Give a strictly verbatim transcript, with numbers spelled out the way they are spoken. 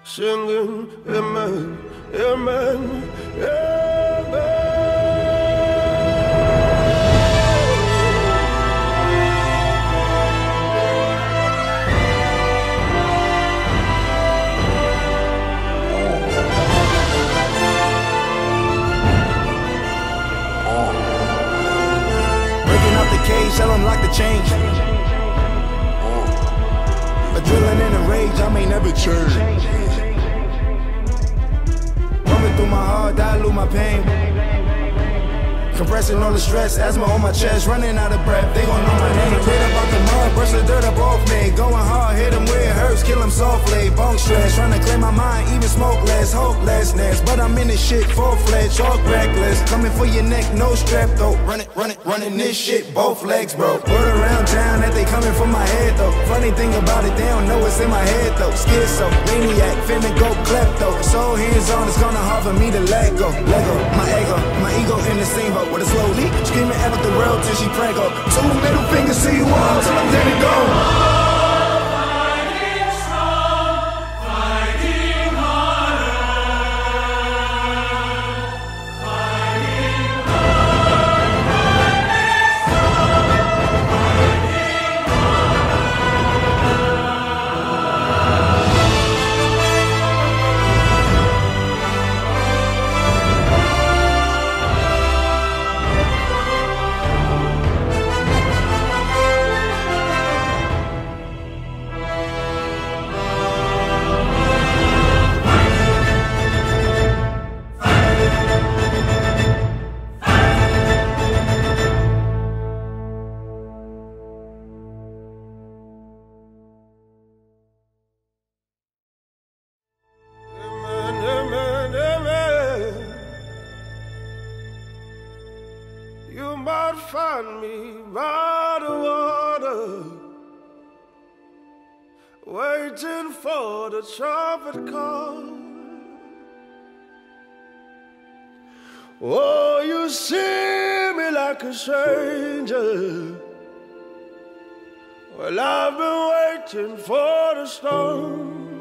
singing amen, amen, amen. Breaking out the cage, tell them lock the change. Adrenaline in a rage, I may never change. Coming through my heart, dilute my pain. Compressing all the stress, asthma on my chest, running out of breath, they gon' know my name. Straight up out the mud, brush the dirt up off me. Going hard, hit them where it hurts, kill them softly. Bone stress, trying to clear my mind, even smokeless, hopelessness. But I'm in this shit, full-fledged, all reckless. Coming for your neck, no strap though. Running, running, running this shit, both legs, bro. Word around town that they coming for my head though. Funny thing about it, they don't know what's in my head though. Schizo, maniac, finna go klepto. So hands-on, it's gonna hard for me to let go. Lego, my ego, my ego in the same boat. With a slow leak, screaming at the world till she prank up. Two middle fingers to you all till I'm dead and gone. You might find me by the water, waiting for the trumpet call. Oh, you see me like a stranger. Well, I've been waiting for the storm.